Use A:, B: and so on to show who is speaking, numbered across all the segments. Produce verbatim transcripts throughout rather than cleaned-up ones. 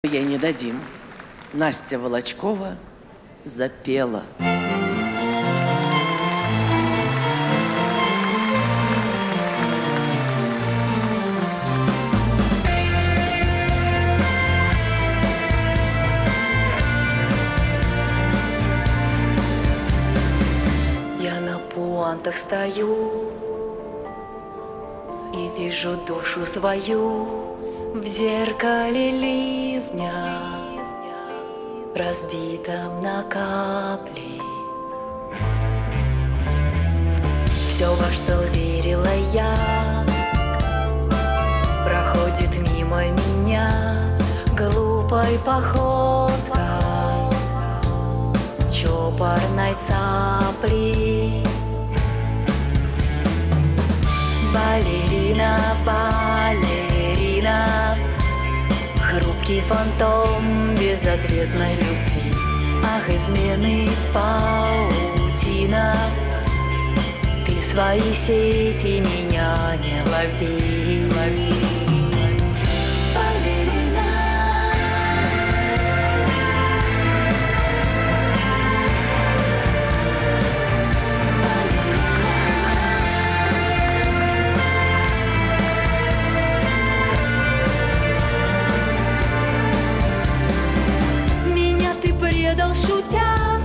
A: Ей не дадим. Настя Волочкова запела.
B: Я на пуантах стою и вижу душу свою в зеркале ливня, разбитом на капли. Все, во что верила я, проходит мимо меня глупой походкой чопорной цапли. Балерина, балерина, хрупкий фантом безответной любви. Ах, измены паутина, ты свои сети меня не лови, лови. Предал шутя,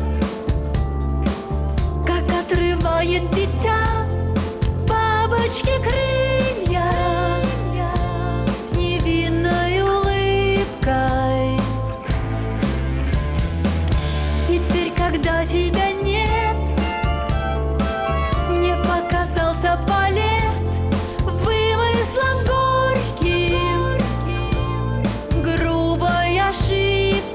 B: как отрывает дитя бабочки крылья с невинной улыбкой. Теперь, когда тебя нет, мне показался балет вымыслом горьким, грубой ошибкой.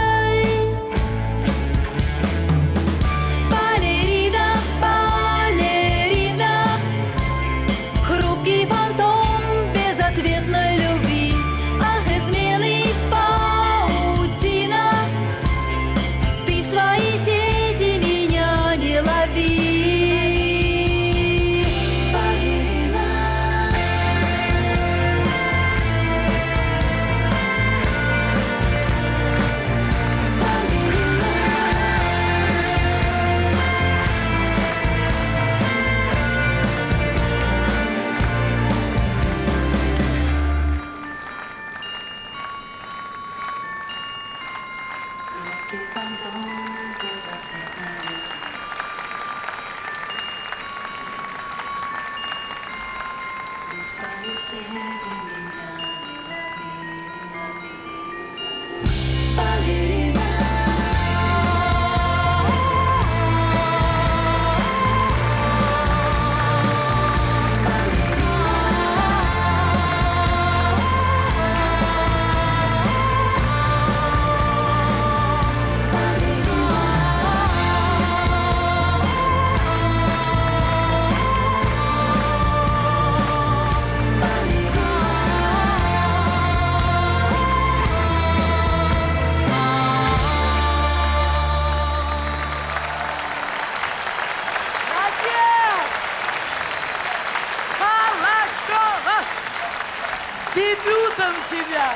A: С дебютом тебя!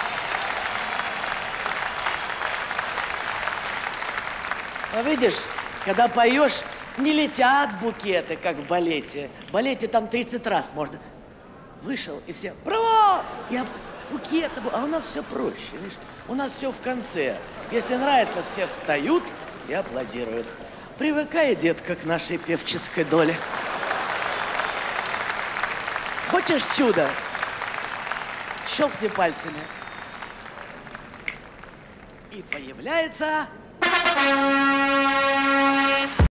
A: А видишь, когда поешь, не летят букеты, как в балете. В балете там тридцать раз можно. Вышел, и все, браво! Я букет, а у нас все проще, видишь? У нас все в конце. Если нравится, все встают и аплодируют. Привыкай, детка, к нашей певческой доле. Хочешь чудо? Щелкни пальцами. И появляется...